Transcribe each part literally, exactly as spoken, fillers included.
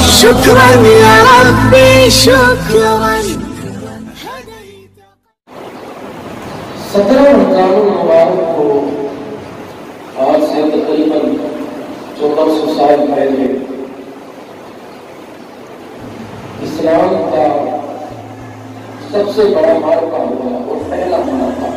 شكرا يا ربي شكرا. سترہ رمضان المبارک کو آج سے تقریباً چودہ سو سال پہلے اسلام کا سب سے بڑا معرکہ ہوا اور پہلا معرکہ.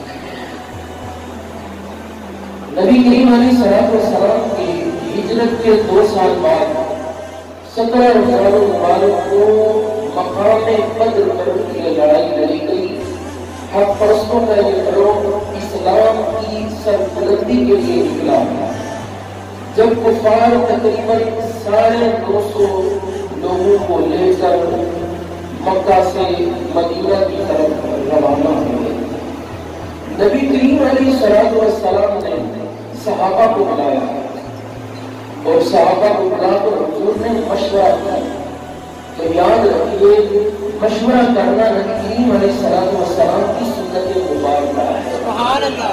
نبی کریم علیہ الصلوۃ والسلام کی ہجرت کے دو سال بعد سترہ رمضان المبارک کو مقام بدر پر یہ لڑائی لڑی گئی. حق پرستوں کا یہ گروہ اسلام کی سربلندی کے لیے نکلا. جب کفار تقریباً ساڑھے دو سو لوگوں کو لے کر مکہ سے مدینہ کی طرف روانہ ہوئے، نبی کریم علیہ الصلوۃ والسلام نے صحابہ کو بلایا اور صحابہ کو بلا کر حضور نے مشورہ کیا. تو یاد رکھیے مشورہ کرنا نبی کریم علیہ الصلوۃ والسلام کی سنت مبارکہ ہے. سبحان اللہ.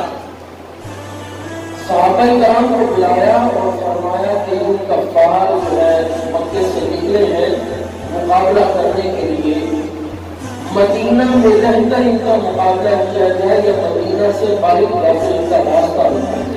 صحابہ کرام کو بلایا اور فرمایا کہ ان کفار جو ہے مکے سے نکلے ہیں مقابلہ کرنے کے لیے، مدینہ میں رہ کر ان کا مقابلہ کیا جائے یا مدینہ سے باہر جا کر ان کا راستہ بنایا جائے.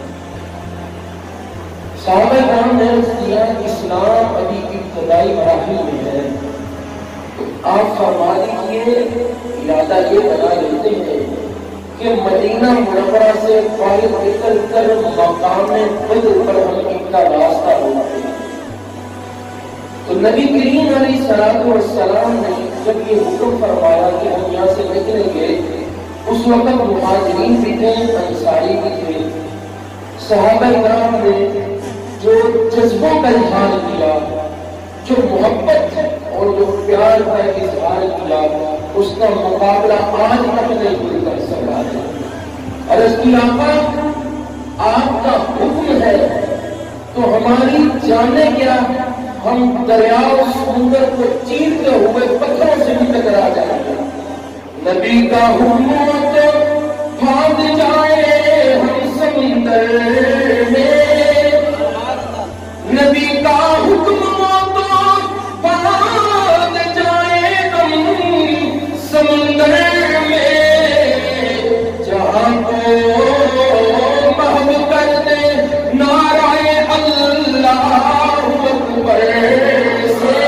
صحابہ کرام نے عرض کیا اسلام ابھی ابتدائی مراحل میں ہے، تو آپ فرما دیجیے ارادہ یہ بنا لیتے ہیں کہ مدینہ منورہ سے باہر نکل کر مقام بدر پر ہم ان کا راستہ بناتے ہیں. تو نبی کریم علیہ الصلوۃ والسلام نے جب یہ حکم فرمایا کہ ہم یہاں سے نکلیں گے، اس وقت مہاجرین بھی تھے، انصاری بھی تھے. صحابہ کرام نے جو جذبوں کا اظہار کیا، جو محبت اور جو پیار کا اظہار کیا، اس کا مقابلہ آج تک نہیں کوئی کر سکا ہے. اور اس کی آقا آپ کا حکم ہے تو ہماری جانیں کیا، ہم دریاؤ سمندر کو چیرتے ہوئے پتھروں سے بھی ٹکرا جائیں گے. نبی کا حکم تو بھاگ جائے ہم سمندر میں، نبی کا حکم تو بھاگ جائے ہم سمندر میں، جہاں کو محو کر دے نعرہ اللہ اکبر سے.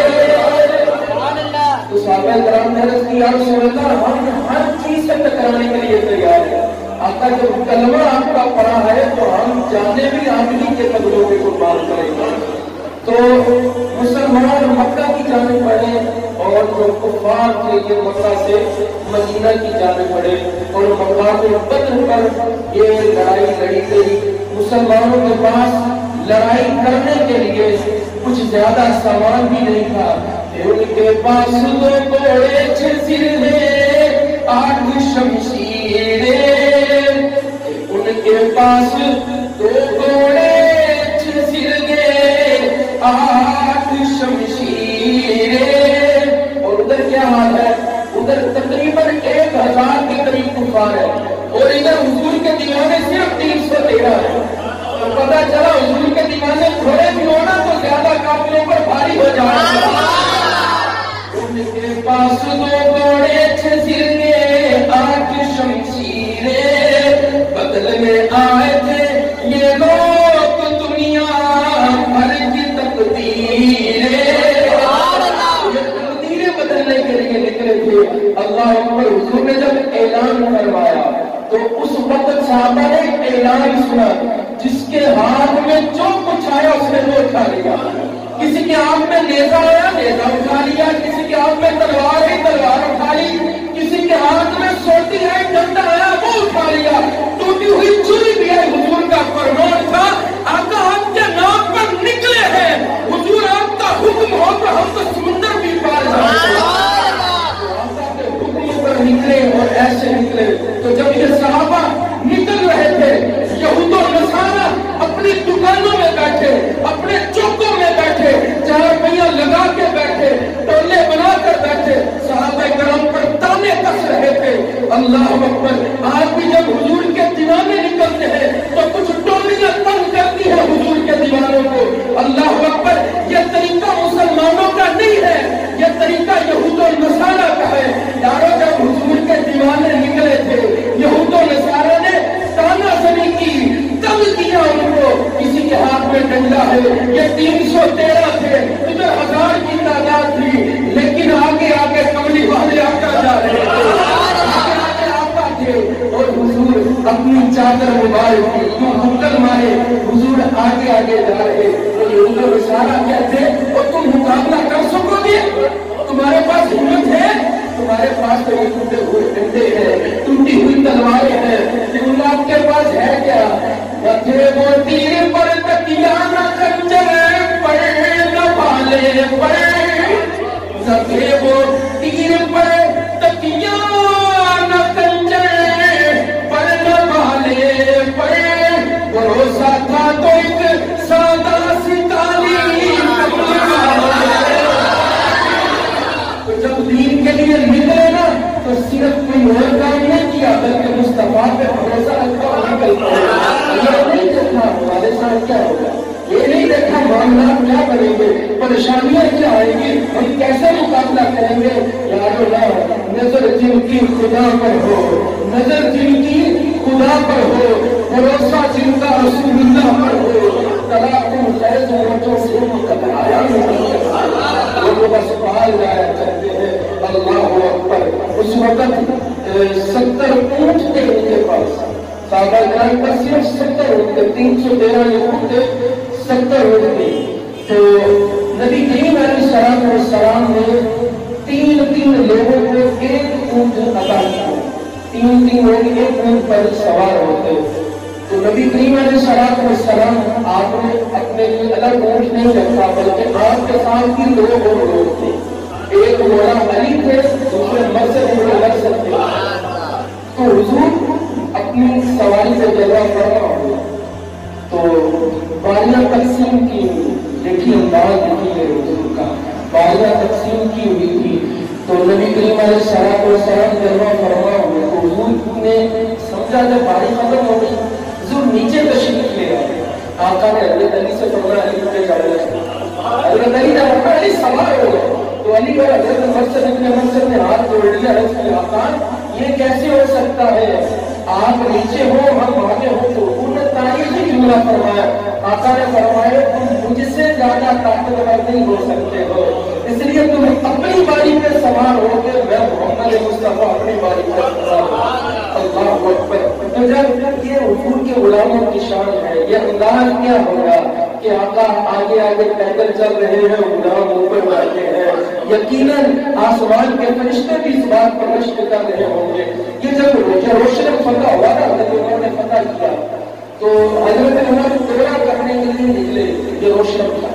تو صحابہ کرام نے عرض کی یا رسول اللہ ہم ہر چیز سے ٹکرانے کے لیے تیار ہیں. آقا جب کلمہ آپ کا پڑا ہے تو ہم جانے بھی آپ ہی کے قدموں پہ قربان کریں گے. تو مسلمان مکہ کی جانب بڑھے اور جو کفار تھے یہ مکہ سے مدینہ کی جانب بڑھے اور مقام بدر پر یہ لڑائی لڑی گئی. مسلمانوں کے پاس لڑائی کرنے کے لیے کچھ زیادہ سامان بھی نہیں تھا. ان کے پاس دو گھوڑے چھ سرے آٹھ شمشیریں، ان کے پاس دو گھوڑے چھ سرے آٹھ شمشیریں. اور ادھر کیا حال ہے، ادھر تقریباً ایک ہزار کے قریب کفار ہے اور ادھر حضور کے دیوانے صرف تین سو تیرہ ہے. تو پتا چلا حضور کے دیوانے تھوڑے بھی ہونا تو زیادہ قافلوں پر بھاری ہو جائے گا. ان کے پاس دو گھوڑے چھ سرے آٹھ شمشیریں، بدل میں آئے تھے یہ لوگ دنیا بھر کی تقدیریں، یہ تقدیریں بدلنے کے لیے نکلے تھے. اللہ اکبر. حضور نے جب اعلان کروایا تو اس وقت صحابہ نے اعلان سنا، جس کے ہاتھ میں جو کچھ آیا اس نے وہ اٹھا لیا. کسی کے ہاتھ میں نیزہ آیا نیزہ اٹھا لیا، کسی کے ہاتھ میں تلوار ہے تلوار اٹھا لی، کسی کے ہاتھ میں سوٹی ہے ڈنڈا آیا وہ اٹھا لیا، ٹوٹی ہوئی چھری بھی ہے. حضور کا فرمان تھا آقا آپ کے نام پر نکلے ہیں، حضور آپ کا حکم ہو تو ہم تو سمندر بھی پار جائیں گے. آقا کے حکم پر نکلے اور ایسے نکلے. تو جب یہ صحابہ نکل رہے تھے، یہود و نصارہ اپنی دکانوں میں بیٹھے، اپنے چوکوں میں بیٹھے، چار پہیہ لگا کے بیٹھے، ٹولے بنا کر بیٹھے، سو تیرہ تھے، ادھر ہزار کی تعداد تھی، لیکن آگے آگے کملی والے آتا جا رہے تھے، آگے آگے آتا تھے، اور حضور اپنی چادر مبارک کی کیوں حکم مارے، حضور آگے آگے جا رہے، تو یہ ادھر اشارہ کہتے اور تم مقابلہ کر سکو گے؟ تمہارے پاس ہمت ہے؟ تمہارے پاس تو یہ ٹوٹے ہوئے ڈنڈے ہیں، ٹوٹی ہوئی تلواریں ہیں، لیکن آپ کے پاس ہے کیا؟ متھے وہ تیر پر تکیا نہ خنجر پر نہ بالے پر، متھے وہ تیر پر تکیا نہ خنجر پر نہ بالے پر، بھروسہ تھا تو ایک سادہ سی تعلیم، جب دین کے لیے نکلے نا تو صرف کوئی اور کام نہیں کیا بلکہ مصطفیٰ پہ بھروسہ رکھا اور نکل پڑے۔ یہ نہیں دیکھا ہمارے ساتھ کیا ہوگا، یہ نہیں دیکھا معاملات کیا کریں گے، پریشانیاں کیا آئیں گی، ہم کیسے مقابلہ کریں گے۔ یاد اللہ، نظر جن کی خدا پر ہو، نظر جن کی خدا پر ہو، بھروسہ جن کا رسول اللہ پر ہو، تلاقم خیز موتوں سے مقابلہ نہیں کرتا۔ لوگوں کا سوال جایا کرتے ہیں اللہ اکبر۔ اس وقت ستر اونٹ تھے ان کے پاس، صحابہ کرام کا صرف ستر اونٹ تھے، تین سو تیرہ اونٹ تھے، ستر اونٹ تھے۔ تو نبی کریم علیہ السلام والسلام نے تین تین لوگوں کو ایک اونٹ عطا کیا، تین تین لوگ ایک اونٹ پر سوار ہوتے۔ تو نبی کریم علیہ الصلوۃ والسلام آپ نے اپنے لیے الگ اونٹ نہیں رکھا بلکہ آپ کے ساتھ ہی دو اور لوگ تھے، ایک مولا علی تھے، دوسرے مرثد بن مرثد تھے۔ تو حضور اپنی سواری سے جگہ فرما ہوئے تو باریاں تقسیم کی ہوئی، دیکھیے انداز دیکھیے حضور کا، باریاں تقسیم کی ہوئی تھی۔ تو نبی کریم علیہ الصلوۃ والسلام جلوہ فرما ہوئے تو حضور نے سمجھا جب باری ختم ہو گئی، حضور نیچے تشریف لے آئے۔ آقا نے حضرت علی سے فرمایا علی مجھے چاہیے، حضرت علی نے فرمایا علی سوار ہو گئے۔ تو علی اور حضرت مرثد ابن مرثد نے ہاتھ جوڑ لیا، عرض کیا آقا یہ کیسے ہو سکتا ہے، آپ نیچے ہو ہم آگے ہو۔ تو انہوں نے تاریخی جملہ فرمایا، آقا نے فرمایا تم مجھ سے زیادہ طاقتور نہیں ہو سکتے ہو، اس لیے تم اپنی باری پہ سوار ہو کے میں محمد مصطفیٰ اپنی باری پہ سوار ہوں۔ اللہ اکبر۔ تو جب یہ حضور کے غلاموں کی شان ہے، یہ انداز کیا ہوگا کہ آقا آگے آگے پیدل چل رہے ہیں، غلام اوپر بیٹھے ہیں، یقیناً آسمان کے فرشتے بھی اس بات پر رشک کر رہے ہوں گے۔ یہ جب روشن فتح ہوا تھا، حضرت عمر نے فتح کیا تو حضرت عمر دورہ کرنے کے لیے نکلے، یہ روشن تھا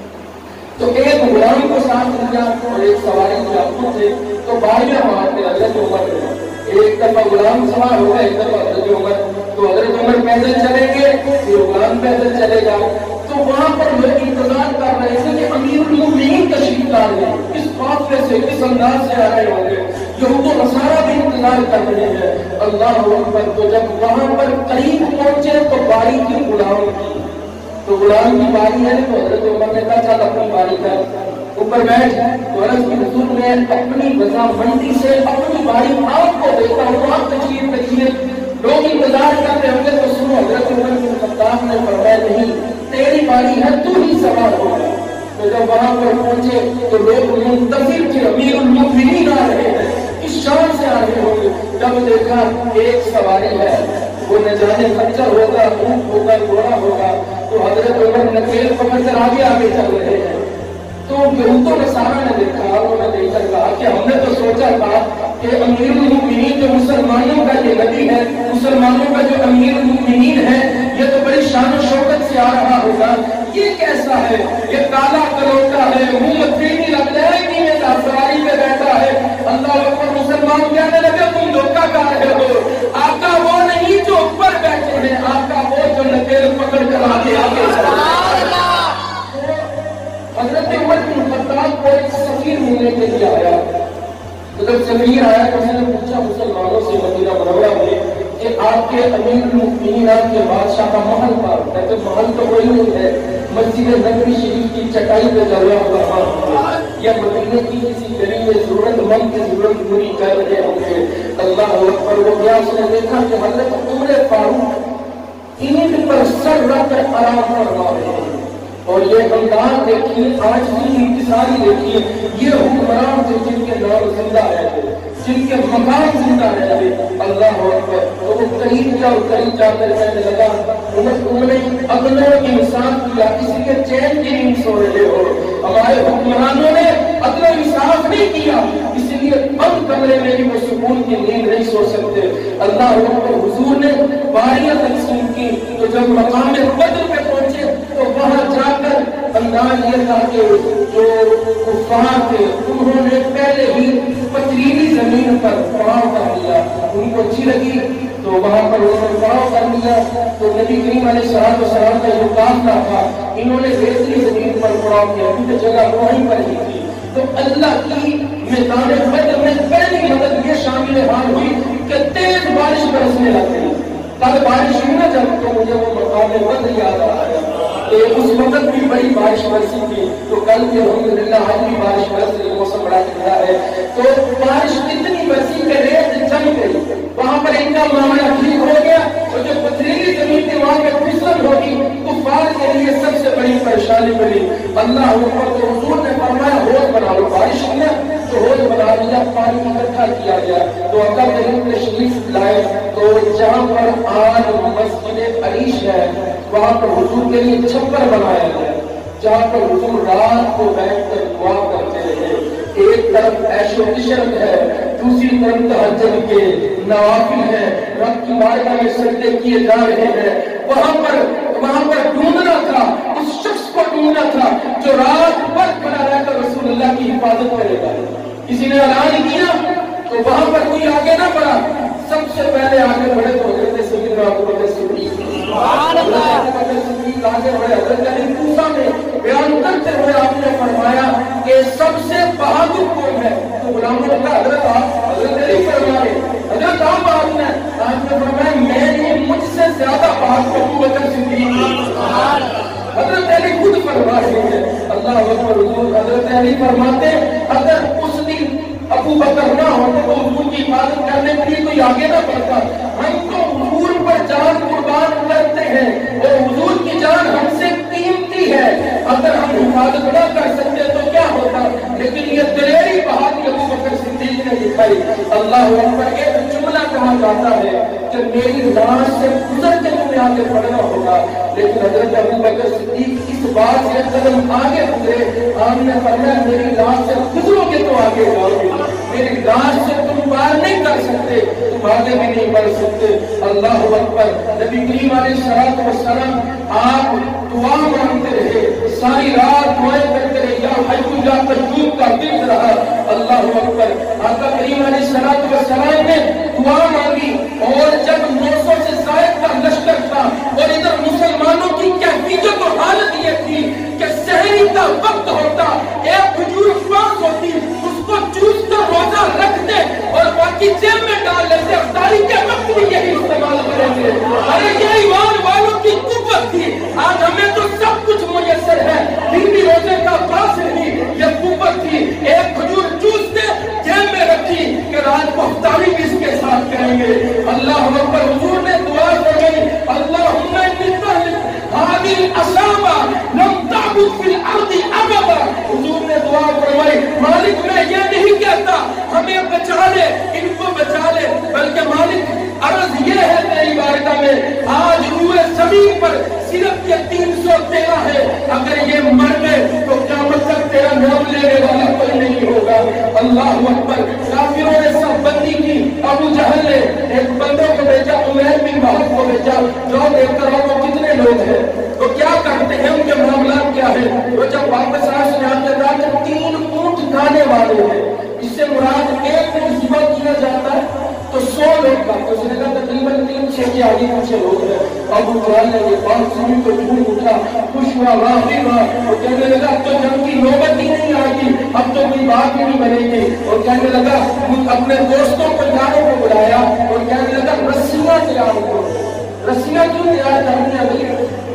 تو ایک غلام کو ساتھ لیا اور ایک سواری کے آپ تھے تو باریاں مارتے حضرت عمر نے، ایک دفعہ غلام سوار ہو گئے، ایک دفعہ حضرت عمر، تو حضرت عمر پیدل چلیں گے پھر غلام پیدل چلے گا۔ تو وہاں پر لوگ انتظار کر رہے تھے کہ امیر المومنین تشریف لا رہے ہیں، کس قافلے سے کس انداز سے آ رہے ہوں گے، یہود و نصارہ بھی انتظار کر رہے ہیں۔ اللہ اکبر۔ تو جب وہاں پر قریب پہنچے تو باری کی غلام کی، تو غلام کی باری ہے تو حضرت عمر نے کہا چل اپنی باری کر، اوپر بیٹھ۔ تو عرض کی حضور نے اپنی رضامندی سے اپنی باری آپ کو دیتا ہوں، آپ تشریف رکھیے، لوگ انتظار کر رہے ہوں گے۔ تو سنو، حضرت عمر بن خطاب نے فرمایا نہیں تیری باری ہے، تو ہی سوار ہوگا۔ تو جب وہاں پر پہنچے تو لوگ منتظر تھے، امیر المؤمنین آ رہے ہیں، اس شان سے آ رہے ہوں گے۔ جب دیکھا ایک سواری ہے، وہ نہ جانے خچر ہوگا، اونٹ ہوگا، گھوڑا ہوگا، تو حضرت عمر نکیل پکڑ کر آگے آگے چل رہے ہیں۔ تو یہود و نصارہ نے دیکھا، انہوں نے دیکھ کر کہا کہ ہم نے تو سوچا تھا کہ امیر المؤمنین جو مسلمانوں کا یہ نبی ہے، مسلمانوں کا جو امیر المؤمنین ہے، یہ تو بڑی شان و شوکت سے آ رہا ہوگا، یہ کیسا ہے، یہ کالا کلوٹا ہے، منہ میں پھرنی لگ رہا ہے کہ یہ سواری پہ بیٹھا ہے۔ اللہ اکبر۔ مسلمان کہنے لگے تم دھوکہ کھا رہے ہو، آقا وہ نہیں جو اوپر بیٹھے ہیں، آقا وہ جو نکیل پکڑ کر آگے آگے چل رہے ہیں۔ حضرت عمر بن خطاب کو ایک سفیر ملنے کے لیے آیا، تو جب سفیر آیا تو اس نے پوچھا مسلمانوں سے مدینہ منورہ میں کہ آپ کے امیر المؤمنین آپ کے بادشاہ کا محل پر، کہتے محل تو وہی نہیں ہے، مسجد نبوی شریف کی چٹائی پہ جلوہ فرما یا مدینے کی کسی گلی میں ضرورت مند کی ضرورت پوری کر رہے ہوں گے۔ اللہ اکبر۔ وہ گیا، اس نے دیکھا کہ حضرت عمر فاروق اینٹ پر سر رکھ کر آرام فرما رہے ہیں، اور یہ انداز دیکھیے، آج بھی انتصاری دیکھیے، یہ حکمران تھے جن کے نام زندہ رہتے، جن کے مقام زندہ رہتے۔ اللہ اکبر۔ تو وہ قریب کیا اور قریب جا کر کہنے لگا انہوں نے اگلوں انسان کیا، اس لیے چین کی نیند سو رہے ہو۔ ہمارے حکمرانوں نے عدل و انصاف نہیں کیا، اس لیے بند کمرے میں بھی وہ سکون کی نیند نہیں سو سکتے۔ اللہ اکبر۔ حضور نے باریاں تقسیم کی، تو جب مقام بدر پہ پہنچے تو وہاں جا کر انداز یہ تھا کہ جو کفار تھے انہوں نے پہلے ہی پتھریلی زمین پر پڑاؤ کر لیا، ان کو اچھی لگی تو وہاں پر انہوں نے پڑاؤ کر لیا۔ تو نبی کریم علیہ السلام والسلام کا جو قافلہ تھا انہوں نے ریتلی زمین پر پڑاؤ کیا کیونکہ جگہ وہیں پر ہی تھی۔ تو اللہ کی میدان بدر میں پہلی مدد یہ شامل حال ہوئی کہ تیز بارش برسنے لگ گئی۔ تب بارش ہوئی نہ جب تو مجھے وہ مقام بدر یاد آ گیا کہ اس وقت بھی بڑی بارش برسی تھی، تو کل بھی الحمدللہ آج بھی بارش برس رہی، موسم بڑا ٹھنڈا ہے۔ تو بارش اتنی برسی کہ ریت جم گئی، وہاں پر ان کا معاملہ ٹھیک ہو گیا، اور جو پتھریلی زمین تھی وہاں پہ پھسلن ہوگی، کفار کے لیے سب سے بڑی پریشانی بنی۔ اللہ اکبر۔ تو حضور نے فرمایا حوض بنا لو، بارش ہوئی نا تو حوض بنا لیا، پانی اکٹھا کیا گیا۔ تو آقا کریم تشریف لائے تو جہاں پر آج مسجد عریش ہے وہاں پر حضور کے لیے چھپر بنایا گیا، جہاں پر حضور رات کو بیٹھ کر دعا کرتے رہے۔ ایک طرف عیش و عشرت ہے، دوسری طرف تہجد کے نوافل ہیں، رب کی بارگاہ میں سجدے کیے جا رہے ہیں۔ وہاں پر وہاں پر ڈھونڈنا تھا، اس شخص کو ڈھونڈنا تھا جو رات بھر کھڑا رہ کر رسول اللہ کی حفاظت کرے گا۔ کسی نے اعلان کیا تو وہاں پر کوئی آگے نہ بڑھا، سب سے پہلے آگے بڑھے تو حضرت سیدنا ابو بکر صدیق آگے بڑھے۔ حضرت علی کوفہ میں بیان کرتے ہوئے آپ نے فرمایا کہ سب سے بہادر کون ہے؟ تو غلاموں نے کہا حضرت آپ، حضرت علی فرمائے حضرت آپ آپ نے آپ نے فرمایا میں نہیں، مجھ سے زیادہ بہادر ابو بکر صدیق۔ حضرت علی خود فرما رہے ہیں۔ اللہ اکبر۔ حضور حضرت علی فرماتے اگر اس دن ابو بکر نہ ہوتے تو حضور کی حفاظت کرنے کے لیے کوئی آگے نہ بڑھتا۔ ہم تو حضور پر جان قربان کرتے ہیں اور حضور کی جان ہم سے قیمتی ہے، اگر ہم حفاظت نہ کر سکتے تو کیا ہوتا؟ لیکن یہ دلیری بہادری ابو بکر صدیق نے دکھائی۔ اللہ اکبر۔ ایک جملہ کہا جاتا ہے کہ میری لاش سے گزر کے تمہیں آگے بڑھنا ہوگا، لیکن حضرت ابو بکر صدیق اس بات سے قدم آگے گزرے۔ آپ نے فرمایا میری لاش سے گزرو گے تو آگے جاؤ گے، میری لاش سے تم پار نہیں کر سکتے، تم آگے بھی نہیں بڑھ سکتے۔ اللہ اکبر۔ نبی کریم علیہ الصلوۃ والسلام آپ دعا مانگتے رہے، ساری رات دعائیں کرتے رہے، یا حی یا قیوم کا ذکر رہا۔ اللہ اکبر۔ آقا کریم علیہ الصلوۃ والسلام نے دعا مانگی، اور جب نو سو سے زائد کا لشکر تھا اور ادھر مسلمانوں کی کیفیت و حالت یہ تھی کہ سحری کا وقت ہوتا، ایک کھجور پاس ہوتی، اس کو چوس کر روزہ رکھتے اور باقی جیب میں ڈال لیتے، افطاری کے وقت بھی یہی استعمال کریں گے۔ ارے یہ ایمان والوں کی قوت تھی۔ آج ہمیں تو سب کچھ میسر ہے، پھر بھی روزے کا پاس نہیں، یہ قوت تھی۔ ایک کھجور چوستے جیب میں رکھی کہ رات کو افطاری بھی اس کے ساتھ کریں گے۔ اللہ اکبر۔ حضور نے دعا فرمائی اللہم انی طالب هذه الأصابع لم تعبد في الأرض أبدا۔ حضور نے دعا فرمائی مالک میں یہ نہیں کہتا ہمیں بچا لے، ان کو بچا لے، بلکہ مالک عرض یہ ہے تیری بارگاہ میں آج روئے زمین پر صرف یہ تین سو تیرہ ہے، اگر یہ مر گئے تو قیامت تک تیرا نام لینے والا کوئی نہیں ہوگا۔ اللہ اکبر۔ کافروں نے سب بندی کی، ابو جہل نے ایک بندے کو بھیجا، عمیر بن وہب کو بھیجا، جو دیکھ کر وہ کتنے لوگ ہیں، وہ کیا کرتے ہیں، ان کے معاملات کیا ہے۔ وہ جب واپس آئے اس نے آگے کہا کہ تین اونٹ کھانے والے ہیں، اس سے مراد ایک دن ذبح کیا جاتا ہے تو سو لوگ کھاتے۔ اس نے کہا تقریباً تین چھ کے آگے پیچھے لوگ ہیں۔ ابو جہل نے یہ بات سنی تو جھوم اٹھا، خوش ہوا، واقعی ہوا، وہ کہنے لگا اب تو جنگ کی نوبت ہی نہیں آئے گی، اب تو کوئی بات ہی نہیں بنے گی۔ اور کہنے لگا اپنے دوستوں کو جانے کو بلایا اور کہنے لگا رسیاں تیار کرو۔ رسیاں کیوں تیار کرنی ہے؟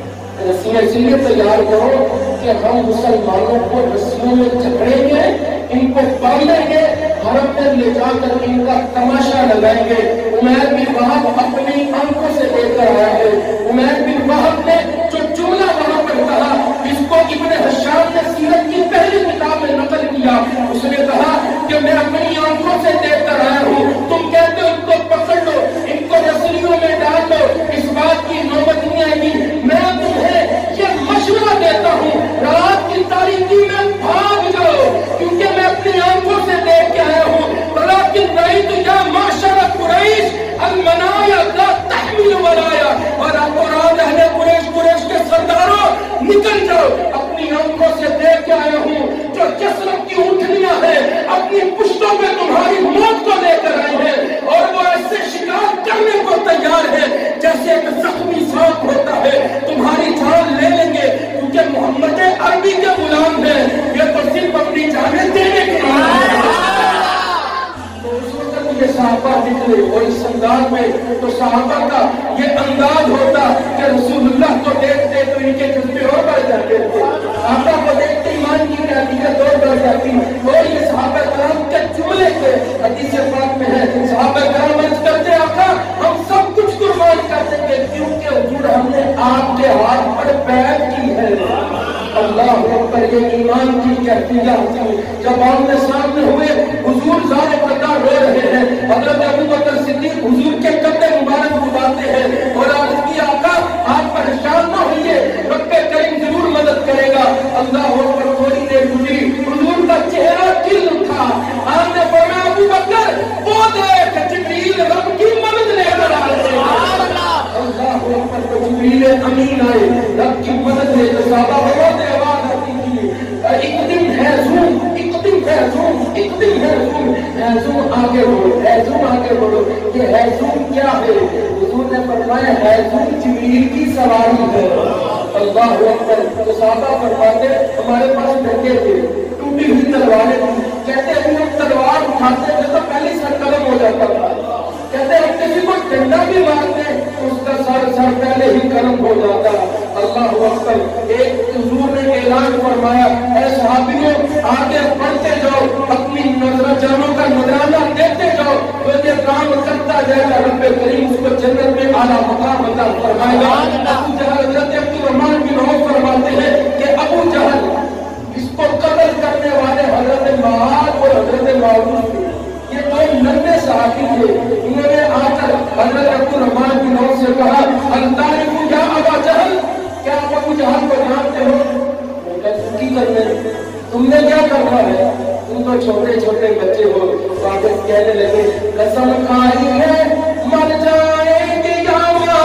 رسیاں اس لیے تیار کرو کہ ہم مسلمانوں کو رسیوں میں جکڑیں گے، ان کو باندھیں گے، حرم میں لے جا کر ان کا تماشا لگائیں گے۔ عمیر بن وہب اپنی آنکھوں سے دیکھ کر آیا ہے۔ عمیر بن وہب نے جو جملہ وہاں پر کہا اس کو اپنی پشتوں پہ تمہاری موت کو لے کر آئے ہیں اور وہ ایسے شکار کرنے کو تیار ہے جیسے ایک زخمی سانپ ہوتا ہے، تمہاری جان لے لیں گے کیونکہ محمد عربی کے غلام ہیں، یہ تو صرف اپنی جانیں دینے کے لیے۔ تو اس وقت یہ صحابہ نکلے اور اس انداز میں تو صحابہ کا یہ انداز ہوتا کہ رسول اللہ کو دیکھتے تو ان کے جذبے اور بڑھ جاتے تھے، صحابہ کو دیکھتے ایمان کی حقیقت اور بڑھ جاتی اور یہ صحابہ کرام کے جملے کے حدیث پاک میں ہے، صحابہ کرام عرض کرتے آقا ہم سب کچھ قربان کر دیں گے کیونکہ حضور ہم نے آپ کے ہاتھ پر بیعت کی ہے۔ اللہ اکبر، یہ ایمان کی کیفیت تھی۔ جب آمنے سامنے ہوئے حضور ظاہر قطار رو رہے ہیں، حضرت ابو بکر صدیق حضور کے قدر مبارک دباتے ہیں اور عرض کی آقا آپ پریشان نہ ہوئیے، رب کریم ضرور مدد کرے گا۔ اللہ اکبر، تھوڑی دیر گزری، حضور کا چہرہ کھل اٹھا، آپ نے فرمایا ابو بکر وہ دیکھ جبریل رب کی مدد لے کر آ رہے ہیں۔ اللہ اکبر، تو جبریل امین آئے رب کی مدد لے کر، صحابہ بہت آواز آتی تھی ایک دن ہے زوم، ایک دن ہے زوم، ایک دن ہے زوم، ہے زوم آگے بڑھو، ہے زوم آگے بڑھو۔ یہ ہے زوم کیا ہے؟ حضور نے فرمایا ہے زوم جبریل کی سواری ہے۔ اللہ اکبر، تو صحابہ فرماتے ہمارے پاس ڈنڈے تھے، ٹوٹی ہوئی تلواریں تھیں، کہتے ہیں ہم تلوار اٹھاتے تھے تو پہلے سر قلم ہو جاتا تھا، کہتے ہیں کسی کو ڈنڈا بھی مارتے تو اس کا سر سر پہلے ہی قلم ہو جاتا۔ اللہ اکبر، ایک حضور نے اعلان فرمایا اے صحابیوں آگے بڑھتے جاؤ، اپنی نظر جانوں کا نذرانہ دیتے جاؤ، تو یہ کام کرتا جائے گا رب کریم اس کو جنت میں اعلیٰ مقام عطا فرمائے گا۔ ابو جہل، حضرت عبدالرحمن بن عوف فرماتے ہیں کہ ابو جہل اس کو قتل کرنے والے حضرت معاذ اور حضرت معاویہ تھے، یہ دو ننھے صحابی تھے، انہوں نے آ کر حضرت عبدالرحمن بن عوف سے کہا الطارق یا ابا جہل، کیا آپ ابو جہل کو جانتے ہو؟ کی کرنے تم نے کیا کرنا ہے؟ تم تو چھوٹے چھوٹے بچے ہو۔ واپس کہنے لگے قسم کھائی ہے مر جائیں گے یا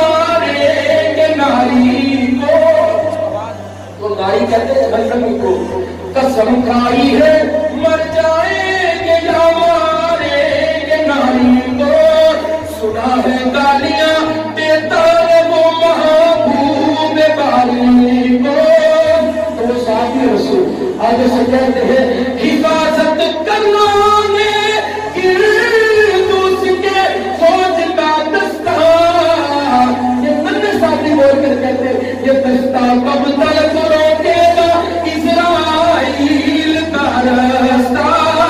ماریں گے ناری کو، تو ناری کہتے ہیں جہنمی کو، قسم کھائی ہے مر جائیں گے یا ماریں گے ناری کو، سنا ہے گالیاں دیتا ہے وہ محبوب باری کو۔ تو وہ صحابی رسول آگے سے کہتے ہیں حفاظت کرنا ہے گرد اس کے فوج کا دستہ، یہ ننھے صحابی بول کر کہتے ہیں یہ دستہ کب تک روکے گا اسرائیل کا راستہ۔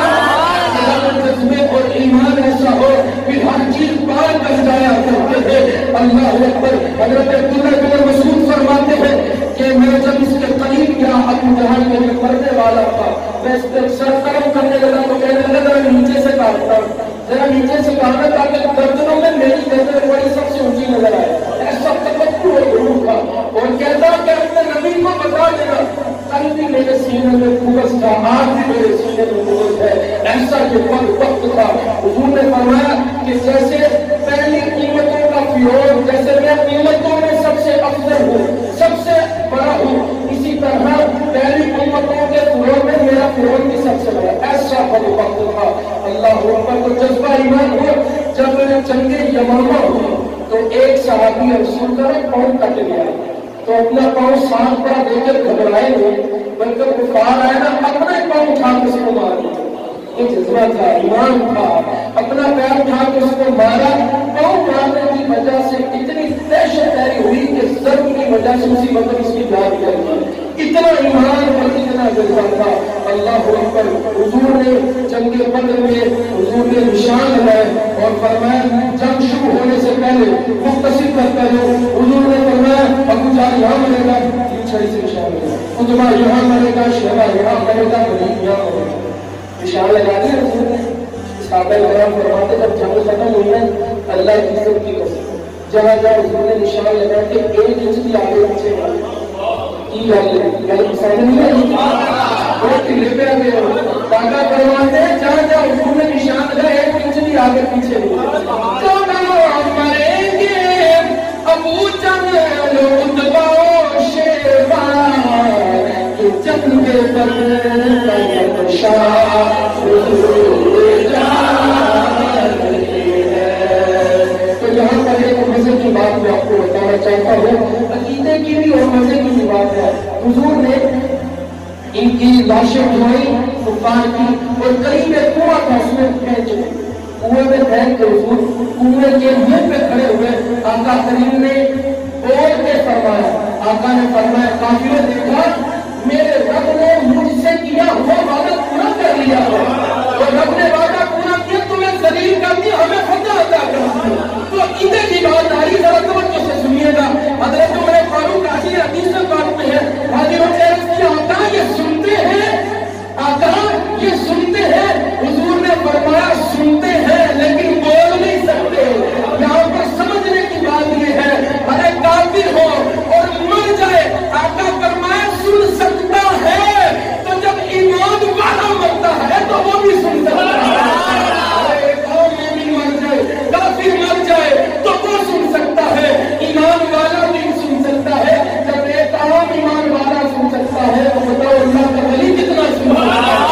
جذبے اور ایمان ایسا ہو کہ ہر چیز پار کر جایا کرتے ہیں۔ اللہ اکبر، حضرت عبداللہ بن مسعود فرماتے ہیں کہ میں جب اس کے قریب گیا ابو جہل میں جو مرنے والا تھا، میں اس پر سر قلم کرنے لگا تو کہنے لگا ذرا نیچے سے کاٹتا ہوں، ذرا نیچے سے کاٹنا تاکہ گردنوں میں میری گردن بڑی سب سے اونچی نظر آئے، ایسا تفکر اور غرور تھا، اور کہتا کہ اپنے نبی کو بتا دینا کل بھی میرے سینے میں بغض تھا، آج بھی میرے سینے میں بغض ہے، ایسا یہ وقت تھا۔ حضور نے فرمایا کہ جیسے پہلی قیمتوں کا فیروز، جیسے میں قیمتوں میں سب سے افضل ہوں، سب سے بڑا ہوں، اسی طرح پہلی قیمتوں کے فیروز میں میرا فیروز بھی سب سے بڑا، ایسا وقت تھا۔ اللہ اکبر، تو جذبہ ایمان ہو جب جنگ یمامہ ہوئی تو ایک صحابی رسول کا پاؤں کٹ گیا، تو اپنا پاؤں سانپ پر دے کر گھبرائے ہوئے، بلکہ کفار آئے نا اپنا پاؤں اٹھا کے اس کو مار دیا، یہ جذبہ تھا، ایمان تھا، اپنا پیر اٹھا کے اس کو مارا، پاؤں مارنے کی وجہ سے اتنی دہشت پیری ہوئی کہ ضرب کی وجہ سے اسی وقت اس کی جان نکل گئی، اتنا ایمان اور اتنا جذبہ تھا۔ اللہ اکبر، حضور نے جنگ بدر میں حضور نے نشان لگائے اور فرمایا جنگ شروع ہونے سے پہلے مختصر کرتا ہے، حضور نے فرمایا ابو جہل یہاں مرے گا، یہ چھڑی سے نشان لگا، اتبا یہاں مرے گا، شیبہ یہاں مرے گا، ولید یہاں مرے گا، نشان لگا دیا حضور نے۔ صحابہ کرام فرماتے جب جنگ ختم ہوئی ہے اللہ کی عزت کی قسم، جہاں جہاں حضور نے نشان لگا کہ ایک انچ بھی آگے پیچھے کی گل پسند نہیں ہے، وہ قلعے پہ آگے دادا کرواتے ہیں، جہاں جہاں حضور نے نشان لگا ایک انچ بھی آگے پیچھے مریں گے ابو جہل اتبا و شیبہ، یہ جنگ بدر تو یہاں پر ایک مزے کی بات میں آپ کو بتانا چاہتا ہوں، عقیدے کی بھی اور مزے کی بھی بات ہے۔ حضور نے ان کی لاشیں اٹھائی کفار کی اور قریب ایک کنواں تھا، اس میں پھینک کنویں میں پھینک کے حضور کنویں کے منہ پہ کھڑے ہوئے آقا کریم نے بول کے فرمایا، آقا نے فرمایا کافروں دیکھا میرے رب نے مجھ سے کیا ہوا وعدہ پورا کر لیا ہے، اور رب نے وعدہ پورا کیا تمہیں ذلیل کر دیا، ہمیں فتح عطا کر دیا۔ تو عقیدے کی بات آ رہی، ذرا توجہ سے سنیے گا۔ حضرت عمر فاروق اعظم حدیث میں بات میں ہے، حاضروں نے عرض کیا آقا یہ سنتے ہیں، آقا یہ سنتے ہیں؟ حضور نے فرمایا سنتے ہیں لیکن بول نہیں سکتے۔ یہاں پر سمجھنے کی بات یہ ہے، ارے کافر ہو اور مر جائے، آقا فرمایا سن سکتا ہے، تو جب ایمان والا مرتا ہے تو وہ بھی سن سکتا ہے۔ ارے قوم مومن مر جائے، کافر مر جائے تو وہ سن سکتا ہے، ایمان والا بھی سن سکتا ہے۔ جب ایک عام ایمان والا سن سکتا ہے تو بتاؤ اللہ کا ولی کتنا سنتا ہے۔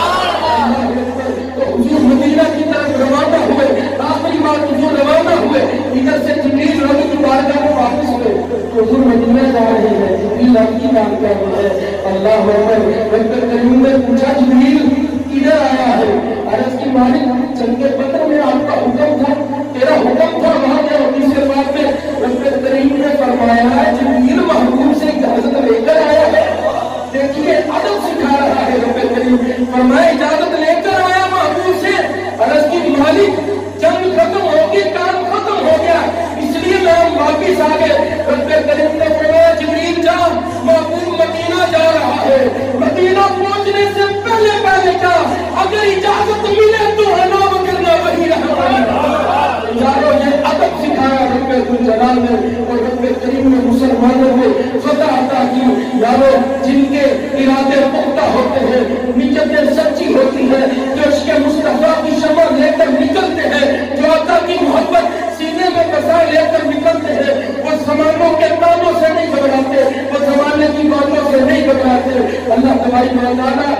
تو حضور مدینہ کی طرف روانہ ہوئے، آخری بار حضور روانہ ہوئے، ادھر سے جبریل ربی کی بارگاہ میں واپس ہوئے تو حضور مدینہ جا رہے ہیں، جبریل آپ کی بات کر رہے ہیں، اللہ اکبر۔ رب کریم نے پوچھا جبریل ادھر آیا ہے، عرض کی مالک جنگ بدر میں آپ کا حکم تھا، تیرا حکم تھا وہاں کے حدیث پاک میں رب کریم نے فرمایا جبریل محبوب سے اجازت لے کر آیا ہے۔ دیکھیے ادب سکھا رہا ہے رب کریم، فرمایا اجازت لے کر آیا محبوب سے، عرض کی مالک جنگ ختم ہوگی، کام ختم ہو گیا، اس لیے میں ہم واپس آ گئے۔ رب کریم نے فرمایا جبریل جا، محبوب مدینہ جا رہا ہے، مدینہ پہنچنے سے پہلے پہلے جا، اگر اجازت ملے تو ہنا کرنا وہی رہا۔ یارو یہ ادب سکھایا رب الجلال نے، اور رب کریم نے مسلمانوں کو فتح عطا کی۔ یارو جن کے ارادے پختہ ہوتے ہیں، نیتیں سچی ہوتی ہے، جو عشق مصطفیٰ کی شمع لے کر نکلتے ہیں، جو آقا کی محبت سینے میں بسا لے کر نکلتے ہیں، وہ زمانوں کے کاموں سے نہیں گھبراتے، وہ زمانے کی باتوں سے نہیں گھبراتے۔ اللہ تبارک و تعالیٰ